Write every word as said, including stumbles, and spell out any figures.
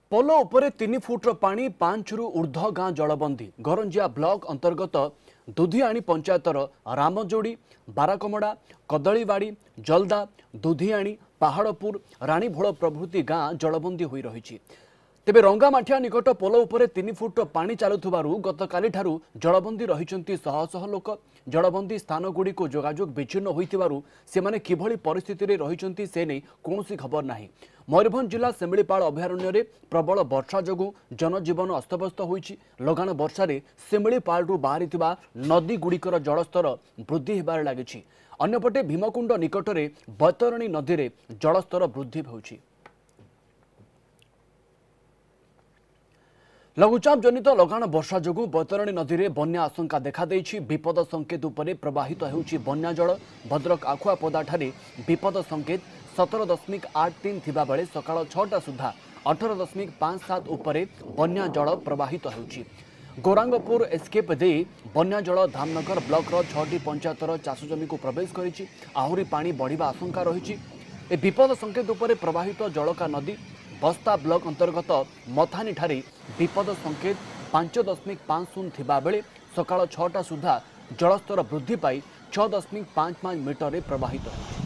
पोल उपरे तीन फुट्र पानी पांच रु ऊर्ध्व गाँ जलबंदी गरंजिया ब्लॉक अंतर्गत दुधियाणी पंचायतर रामजोड़ी बाराकमड़ा कदलीवाड़ी जलदा दुधियाणी पहाड़पुर रानीभोल प्रभृति गाँ जलबंदी होई रही। तेबे रंगामाठिया निकट पोल उपरे तीन फुट पानी चलुथिबारु गतकाली ठारू जलबंदी रहिचंती शह शह लोक। जलबंदी स्थान गुड़ी को जोगाजोग विच्छिन्न होइथिबारु सेमाने किभली परिस्थिति रे रहिचंती से नै कोनोसी खबर नाही। मयूरभंज जिला सेमिलीपाल अभयारण्य रे प्रबल वर्षा जोगु जनजीवन अस्तव्यस्त होइछि। लगान वर्षा रे सेमिलीपालरु बाहरिथिबा नदी गुड़िकर जलस्तर वृद्धि हेबार लागिछि। अन्यपटे भीमकुंड निकटरे बैतरणी नदी रे जलस्तर वृद्धि होइछि। लघुचाप जनित लगान वर्षा जोगु बैतरणी नदी में बन्या आशंका देखा देछि। विपद संकेत उपरे प्रवाहित हेउछि बन्या जल। भद्रक आखुआपदा ठारे विपद संकेत सतर दशमिक आठ तीन थिबा बेले सकाळ छटा सुधा अठर दशमिक पांच सात उपरे बन्या जल प्रवाहित हेउछि। गौरांगपुर एस्केप दे बन्या जल धामनगर ब्लॉक छटी पंचायतर चाष जमी को प्रवेश करिछि। आहुरी पानी बढ़िबा आशंका रहिछि। ए विपद संकेत उपरे प्रवाहित जलका नदी बस्ता ब्लॉक अंतर्गत मथानी ठारे विपद संकेत पांच दशमिक पांच शून्य थिबा बेले सकाळ छटा सुधा जलस्तर वृद्धि पाई छह दशमिक पांच पांच मीटर प्रवाहित है।